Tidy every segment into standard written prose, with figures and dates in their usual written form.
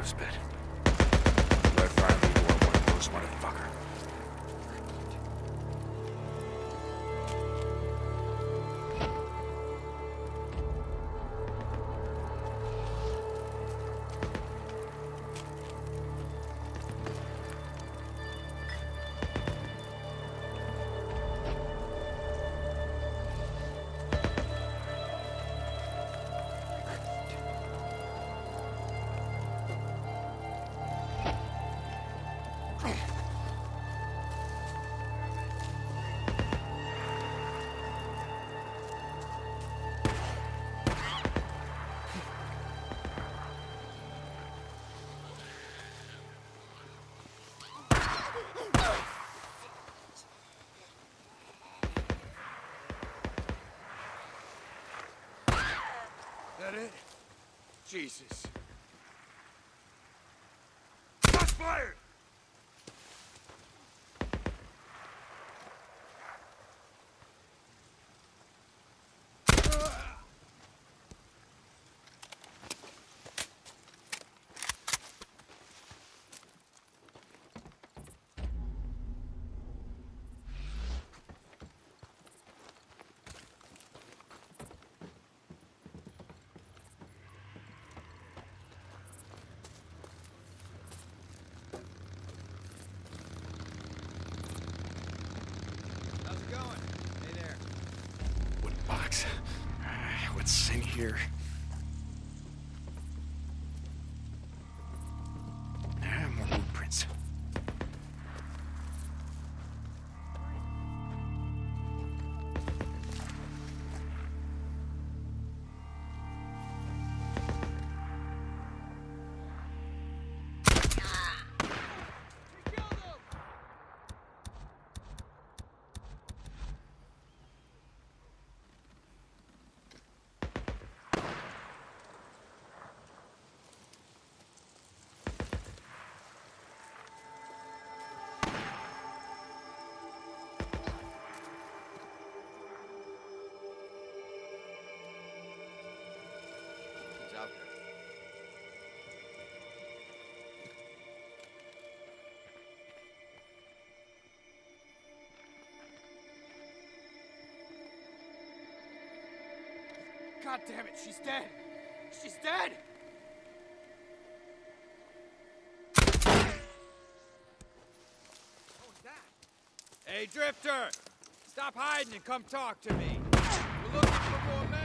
this bit. Quite frankly, you are one close motherfucker. That it? Jesus. Shots fired! What's in here? More blueprints. Out there. God damn it, she's dead! She's dead! What was that? Hey, Drifter! Stop hiding and come talk to me. We're looking for more men.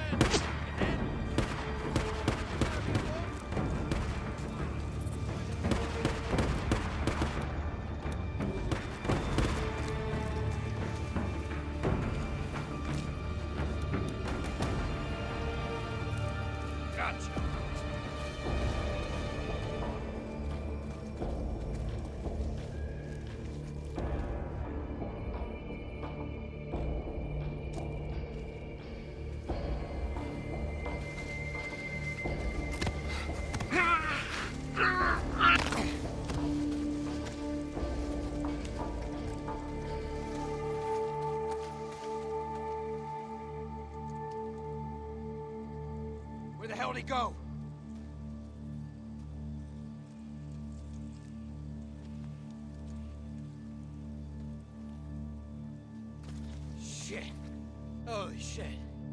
Where the hell did he go? Shit. Holy shit.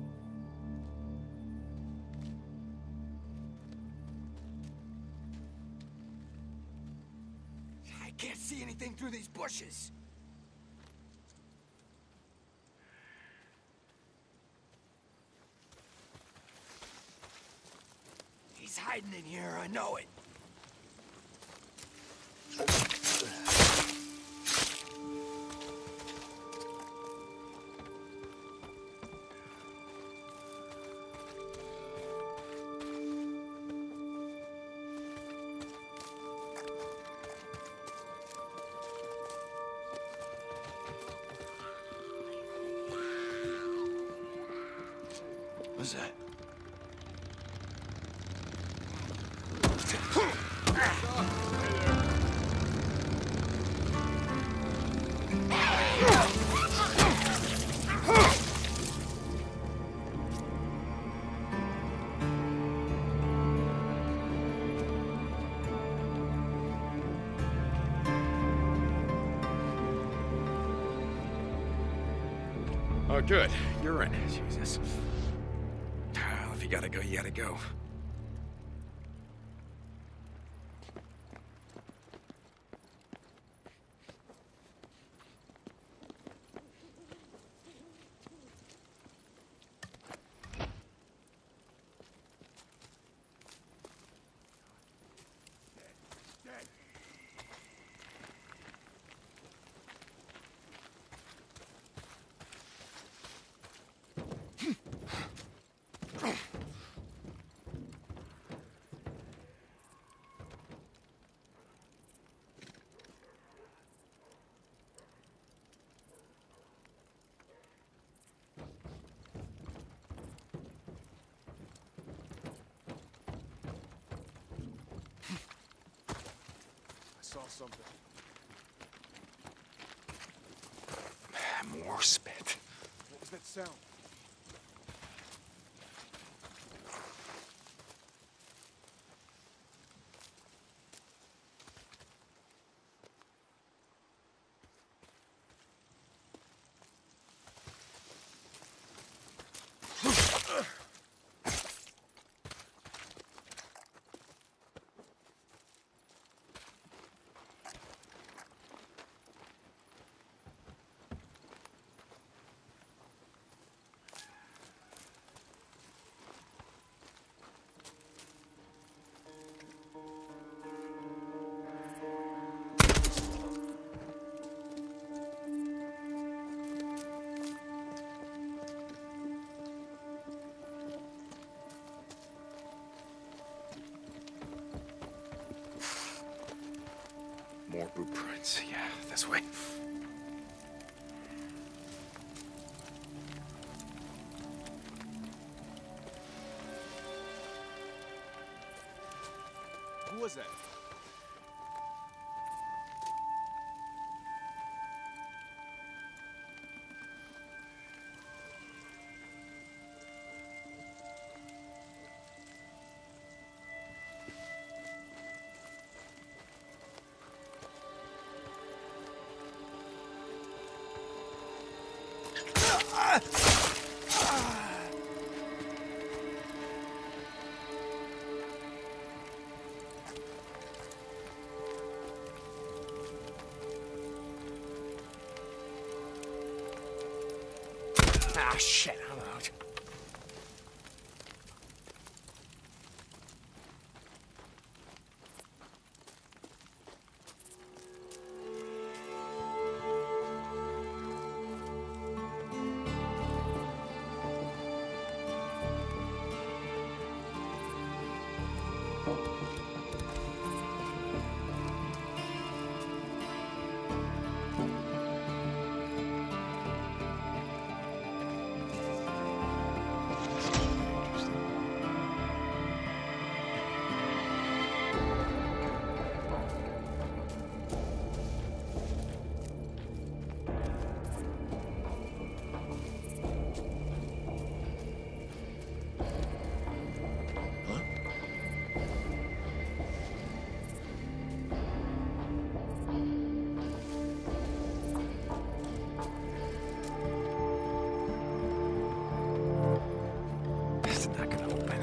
I can't see anything through these bushes. He's hiding in here, I know it. What's that? Oh, good. You're in. Jesus. Well, if you gotta go, you gotta go. Saw something. More spit. What was that sound? More boot prints. Yeah, this way. Who was that? Ah, shit, I'm out. It's not gonna open.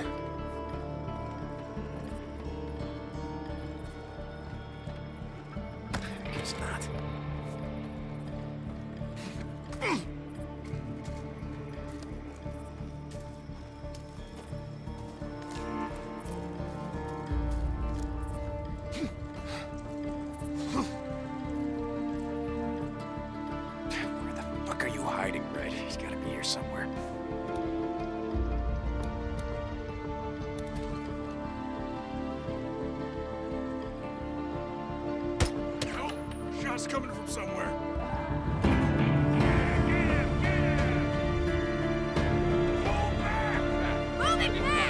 I guess not. Where the fuck are you hiding, Red? He's gotta be here somewhere. Hell, shots coming from somewhere. Moving back!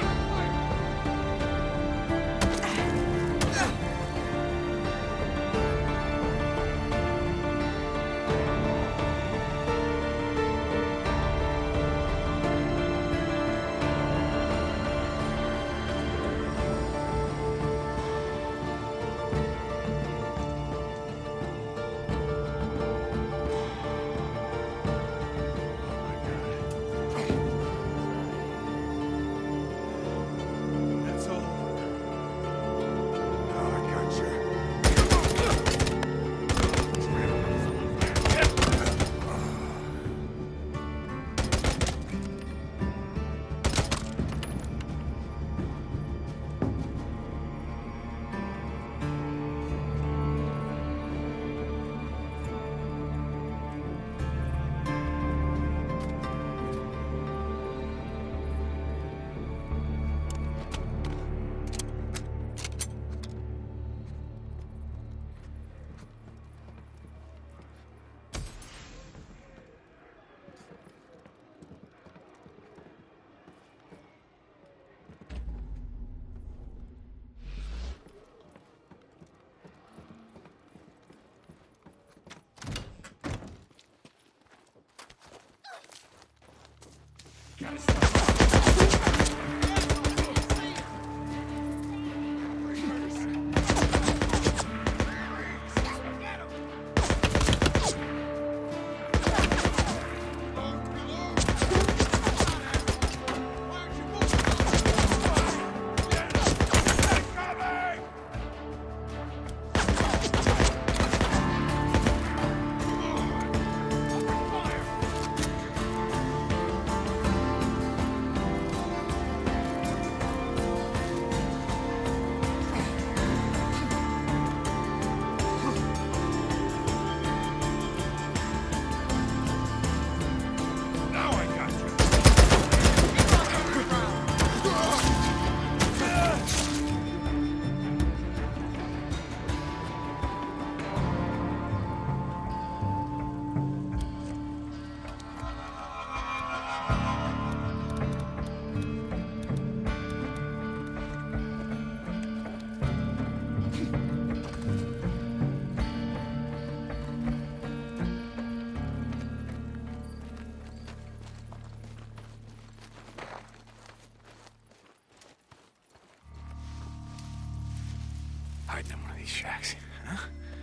Hiding in one of these shacks, huh?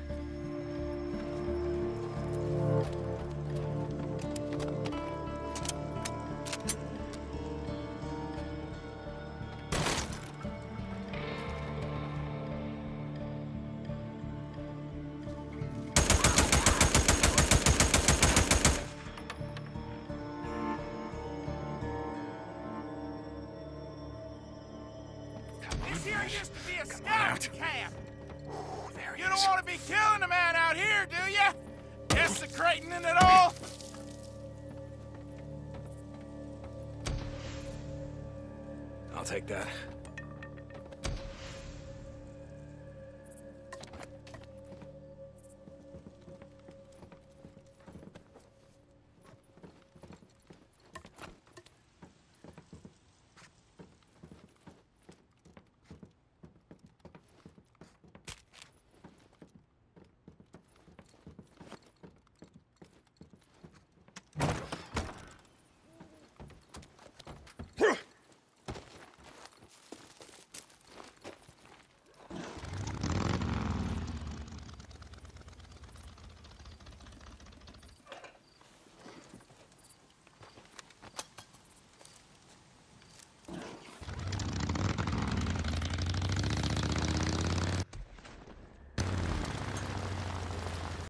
This here used to be a Come on scouting out. camp. There he You is. don't want to be killing a man out here, do you? Desecrating it all? I'll take that.